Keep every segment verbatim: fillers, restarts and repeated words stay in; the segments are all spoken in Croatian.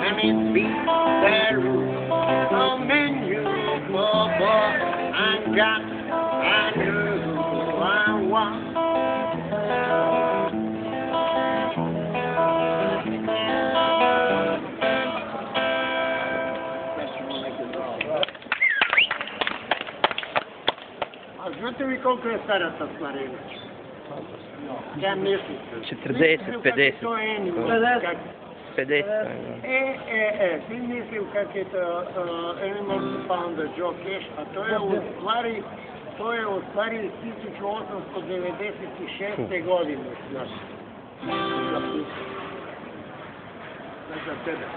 and it beats the roof. A menu for boy and got and who I want. A znate vi koliko je stara ta stvarina? Ja mislim. četrdeset, pedeset. pedeset. E, e, e, ti mislim kak je to uh, Animal Pounder Joe Cash, a to je u stvari, to je u stvari tisuću osamsto devedeset šeste. godine. Znači, za tebe.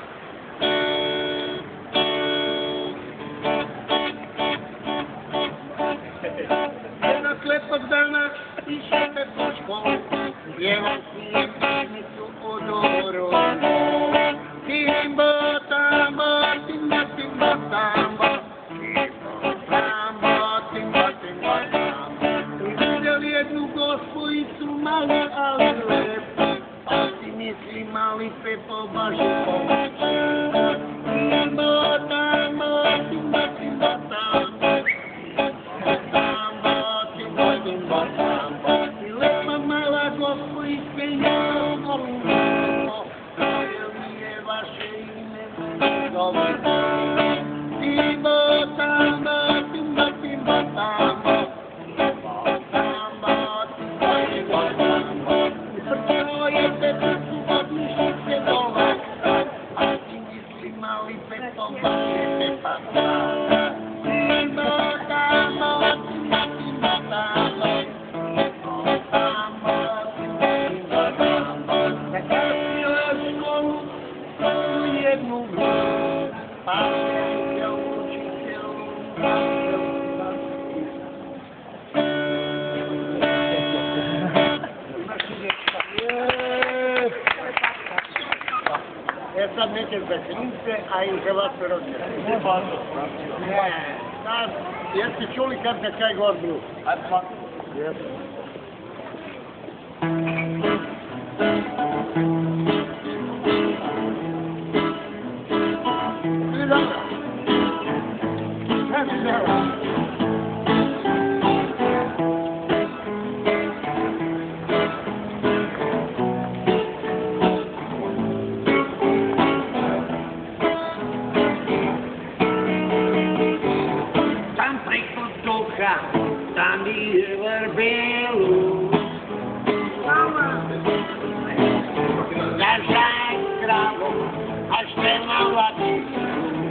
Jednog lepog dana išete po školu, pjevam si je pjesmicu o Doro. Timbo, tambo, timbo, timbo, tambo, timbo, tambo, timbo, timbo, tambo. Vidjeli jednu gospojicu malu, ali lepu, pa si misli mali Pepo baš je pomoći. Timbo, tambo, timbo, timbo, tambo, i lepa mala gospojice ja volim to, koje li je vaše ime dobro. Timbo, tambo, timbo, timbo, tambo, timbo, tambo, timbo, timbo, tambo. I prčao je Pepicu od mišice do laksa, a ti misli mali Pepo baš je Pepa stara. Timbo, tambo, timbo, timbo, tambo, jednu grupu, pa se učitelj E sad neće za klince, a i hrvatske rođene. Ne, sad, jeste čuli kad se kaj gor blues? Ajde, pa. Jeste. Tam preko toga, tam je vrbelu, zažaj kravo, a šte na vladicu.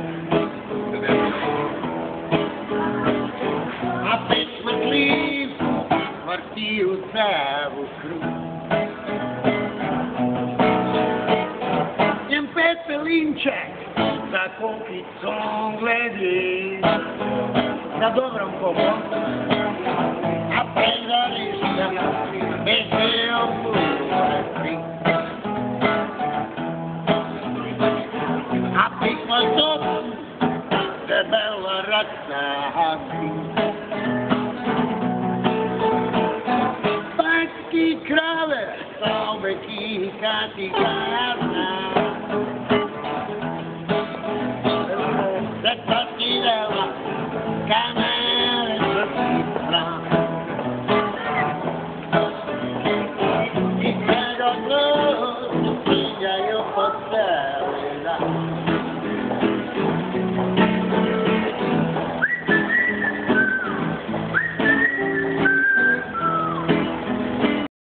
A pet smrtliv vrti u cevu krug. Njem pepelinček za kokicom gledi, za dobrom kopom, a predarišta beže obure pri. A pikla topu debela raca hapi. Krave, sa obe kihati